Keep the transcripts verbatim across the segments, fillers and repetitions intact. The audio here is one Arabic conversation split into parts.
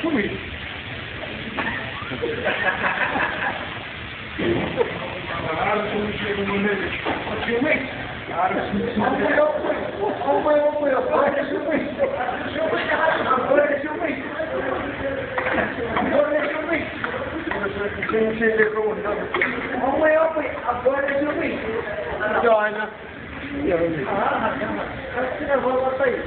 شومي عارف شو شيء من هذا شومي عارف شو أمي أمي أمي شومي شومي عارف شومي أمي شومي شيء شيء يكون أمي أمي أبغى شومي جوانا يا ولدي آه كذا والله طيب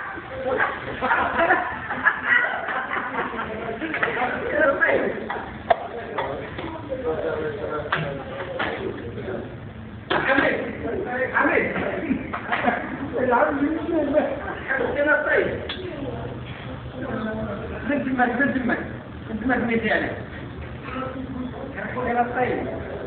حميد حميد العب كذا طيب بنت مك بنت مك بنت مك ميدانه كذا طيب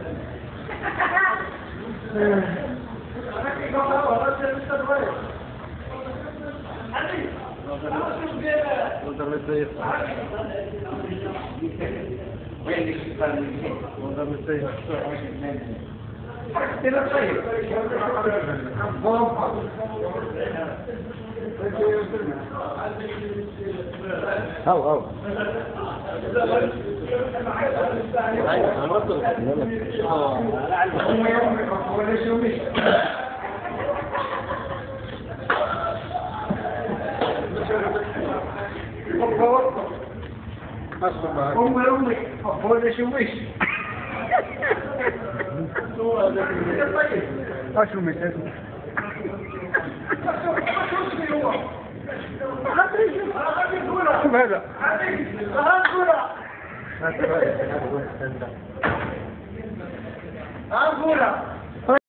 أو أو أمي أمي أبغى شومي أشو مثل شوف هذا هذا